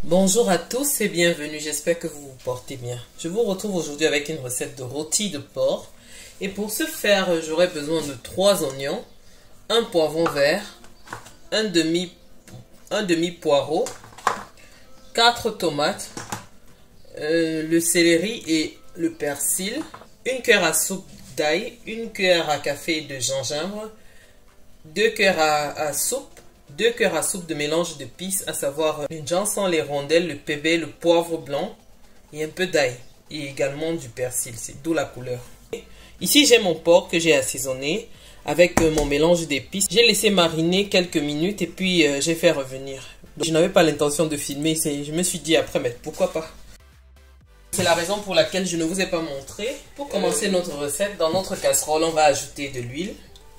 Bonjour à tous et bienvenue, j'espère que vous vous portez bien. Je vous retrouve aujourd'hui avec une recette de rôti de porc. Et pour ce faire, j'aurai besoin de 3 oignons, un poivron vert, un demi poireau, 4 tomates, le céleri et le persil, une cuillère à soupe d'ail, une cuillère à café de gingembre, 2 cuillères à soupe, 2 cuillères à soupe de mélange d'épices, à savoir le janson, les rondelles, le pébé, le poivre blanc et un peu d'ail et également du persil, c'est d'où la couleur. Ici j'ai mon porc que j'ai assaisonné avec mon mélange d'épices. J'ai laissé mariner quelques minutes et puis j'ai fait revenir. Donc, je n'avais pas l'intention de filmer, je me suis dit après, mais pourquoi pas. C'est la raison pour laquelle je ne vous ai pas montré. Pour commencer notre recette, dans notre casserole, on va ajouter de l'huile.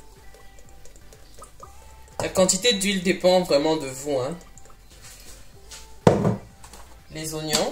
La quantité d'huile dépend vraiment de vous, hein. Les oignons.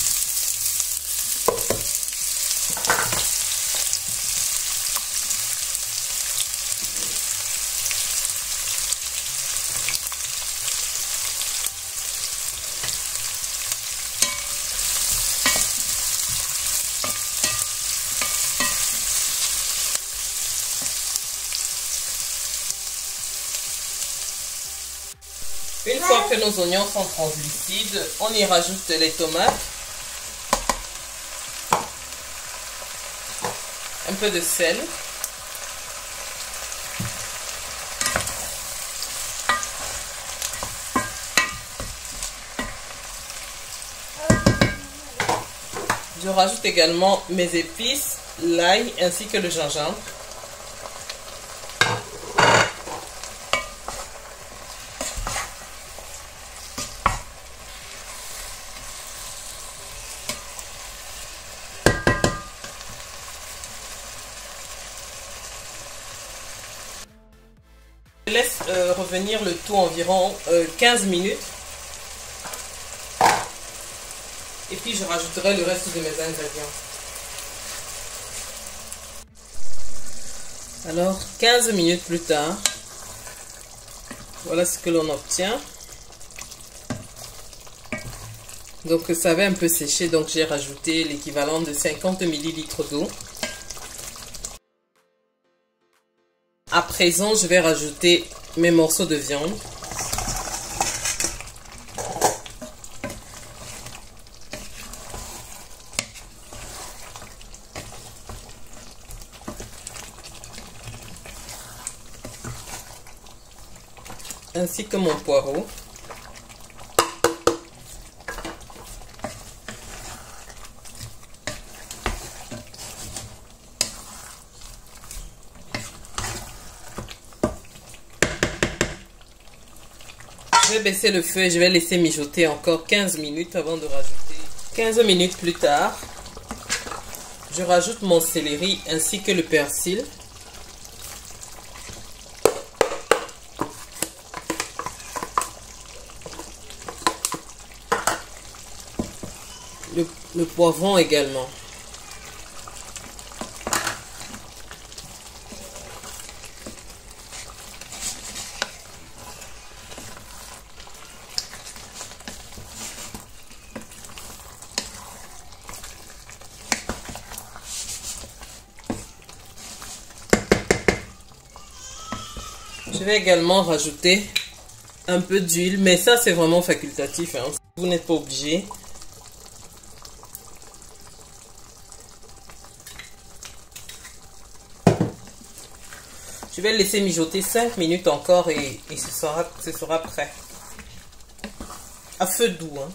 Une fois que nos oignons sont translucides, on y rajoute les tomates, un peu de sel, je rajoute également mes épices, l'ail ainsi que le gingembre. Je laisse revenir le tout environ 15 minutes. Et puis je rajouterai le reste de mes ingrédients. Alors 15 minutes plus tard, voilà ce que l'on obtient. Donc ça avait un peu séché, donc j'ai rajouté l'équivalent de 50 ml d'eau. À présent, je vais rajouter mes morceaux de viande. Ainsi que mon poireau. Je vais baisser le feu et je vais laisser mijoter encore 15 minutes avant de rajouter. 15 minutes plus tard, je rajoute mon céleri ainsi que le persil. Le poivron également. Je vais également rajouter un peu d'huile, mais ça c'est vraiment facultatif, hein. Vous n'êtes pas obligé. Je vais laisser mijoter 5 minutes encore et ce sera prêt. À feu doux, hein.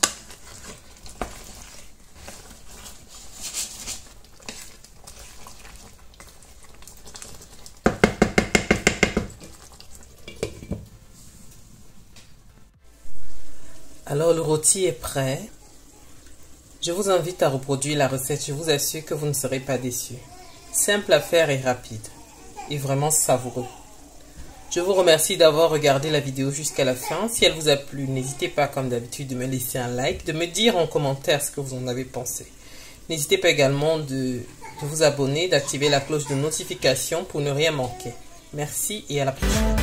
Alors le rôti est prêt. Je vous invite à reproduire la recette. Je vous assure que vous ne serez pas déçus. Simple à faire et rapide. Et vraiment savoureux. Je vous remercie d'avoir regardé la vidéo jusqu'à la fin. Si elle vous a plu, n'hésitez pas comme d'habitude de me laisser un like, de me dire en commentaire ce que vous en avez pensé. N'hésitez pas également de vous abonner, d'activer la cloche de notification pour ne rien manquer. Merci et à la prochaine.